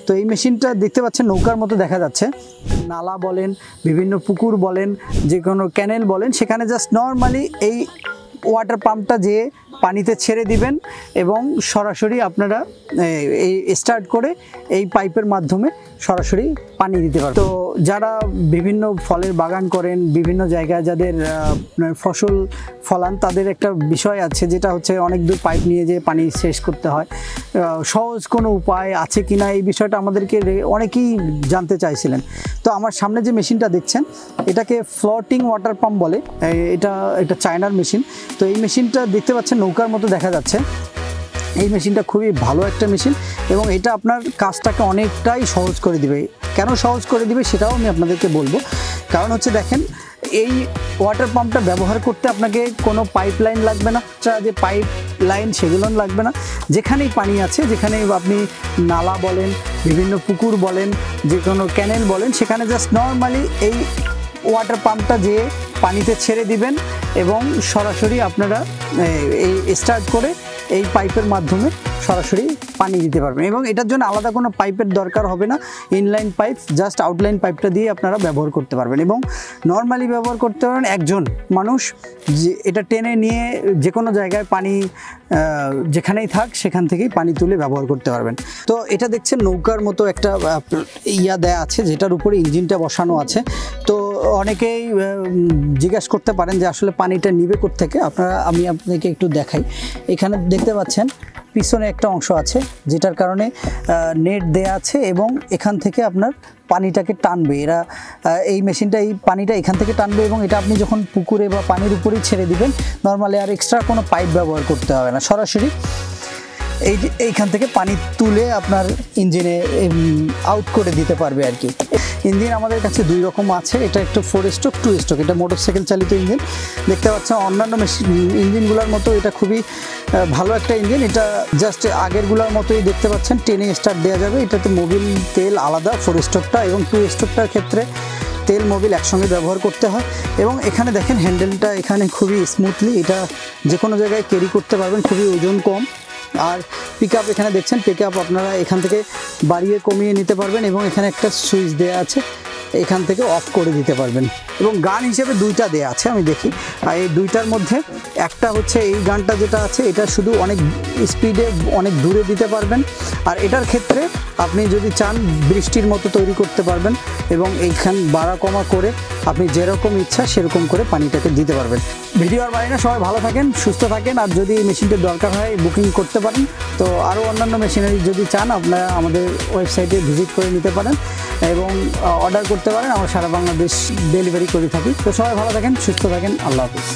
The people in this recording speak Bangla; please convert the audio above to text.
তো এই মেশিনটা দেখতে পাচ্ছেন নৌকার মতো দেখা যাচ্ছে। নালা বলেন, বিভিন্ন পুকুর বলেন, যে কোনো ক্যানেল বলেন, সেখানে জাস্ট নর্মালি এই ওয়াটার পাম্পটা যে পানিতে ছেড়ে দিবেন এবং সরাসরি আপনারা এই স্টার্ট করে এই পাইপের মাধ্যমে সরাসরি পানি দিতে পারবেন। তো যারা বিভিন্ন ফলের বাগান করেন, বিভিন্ন জায়গায় যাদের ফসল ফলান, তাদের একটা বিষয় আছে যেটা হচ্ছে অনেক দূর পাইপ নিয়ে যেয়ে পানি শেষ করতে হয়। সহজ কোনো উপায় আছে কি না এই বিষয়টা আমাদেরকে অনেকেই জানতে চাইছিলেন। তো আমার সামনে যে মেশিনটা দেখছেন এটাকে ফ্লোটিং ওয়াটার পাম্প বলে। এটা চায়নার মেশিন। তো এই মেশিনটা দেখতে পাচ্ছেন নৌকার মতো দেখা যাচ্ছে। এই মেশিনটা খুবই ভালো একটা মেশিন এবং এটা আপনার কাজটাকে অনেকটাই সহজ করে দিবে। কেন সহজ করে দিবে সেটাও আমি আপনাদেরকে বলবো। কারণ হচ্ছে দেখেন, এই ওয়াটার পাম্পটা ব্যবহার করতে আপনাকে কোনো পাইপ লাইন লাগবে না, যে পাইপ লাইন সেগুলো লাগবে না। যেখানেই পানি আছে, যেখানেই আপনি নালা বলেন, বিভিন্ন পুকুর বলেন, যে কোনো ক্যানেল বলেন, সেখানে জাস্ট নর্মালি এই ওয়াটার পাম্পটা যে পানিতে ছেড়ে দিবেন এবং সরাসরি আপনারা এই স্টার্ট করে এই পাইপের মাধ্যমে সরাসরি পানি দিতে পারবেন এবং এটার জন্য আলাদা কোনো পাইপের দরকার হবে না। ইনলাইন পাইপ, জাস্ট আউটলাইন পাইপটা দিয়ে আপনারা ব্যবহার করতে পারবেন এবং নর্মালি ব্যবহার করতে পারেন একজন মানুষ যে এটা টেনে নিয়ে যে কোনো জায়গায় পানি যেখানেই থাক সেখান থেকেই পানি তুলে ব্যবহার করতে পারবেন। তো এটা দেখছেন নৌকার মতো একটা দেয়া আছে যেটার উপরে ইঞ্জিনটা বসানো আছে। তো অনেকেই জিজ্ঞাসা করতে পারেন যে আসলে পানিটা নিবে কোত্থেকে। আমি আপনাদেরকে একটু দেখাই। এখানে দেখতে পাচ্ছেন পিছনে একটা অংশ আছে যেটার কারণে নেট দেয়া আছে এবং এখান থেকে আপনার পানিটাকে টানবে। এই মেশিনটা এই পানিটা এখান থেকে টানবে এবং এটা আপনি যখন পুকুরে বা পানির উপরেই ছেড়ে দিবেন, নর্মালি আর এক্সট্রা কোনো পাইপ ব্যবহার করতে হবে না, সরাসরি এইখান থেকে পানি তুলে আপনার ইঞ্জিনে আউট করে দিতে পারবে আর কি। ইঞ্জিন আমাদের কাছে দুই রকম আছে, এটা একটু 4 স্ট্রোক 2 স্ট্রোক। এটা মোটরসাইকেল চালিত ইঞ্জিন। দেখতে পাচ্ছেন অন্যান্য ইঞ্জিনগুলোর মতো এটা খুবই ভালো একটা ইঞ্জিন। এটা জাস্ট আগেরগুলোর মতোই দেখতে পাচ্ছেন, টেনে স্টার্ট দেওয়া যাবে। এটাতে মোবিল তেল আলাদা 4 স্ট্রোকটা, এবং 2 স্ট্রোকটার ক্ষেত্রে তেল মোবিল একসঙ্গে ব্যবহার করতে হয়। এবং এখানে দেখেন হ্যান্ডেলটা এখানে খুবই স্মুথলি, এটা যে কোনো জায়গায় ক্যারি করতে পারবেন, খুবই ওজন কম। আর পিকআপ এখানে দেখছেন, পিকআপ আপনারা এখান থেকে বাড়িয়ে কমিয়ে নিতে পারবেন এবং এখানে একটা সুইচ দেওয়া আছে, এখান থেকে অফ করে দিতে পারবেন। এবং গান হিসেবে দুইটা দেয়া আছে, আমি দেখি। আর এই দুইটার মধ্যে একটা হচ্ছে এই গানটা যেটা আছে, এটা শুধু অনেক স্পিডে অনেক দূরে দিতে পারবেন। আর এটার ক্ষেত্রে আপনি যদি চান বৃষ্টির মতো তৈরি করতে পারবেন এবং এইখান বাড়া কমা করে আপনি যেরকম ইচ্ছা সেরকম করে পানিটাকে দিতে পারবেন। ভিডিও আর বাড়ি না, সবাই ভালো থাকেন, সুস্থ থাকেন। আর যদি এই মেশিনটির দরকার হয় বুকিং করতে পারেন। তো আরও অন্যান্য মেশিনারি যদি চান আপনারা আমাদের ওয়েবসাইটে ভিজিট করে নিতে পারেন এবং অর্ডার করতে পারেন। আমরা সারা বাংলাদেশ ডেলিভারি করে থাকি। তো সবাই ভালো থাকেন, সুস্থ থাকেন। আল্লাহ হাফিজ।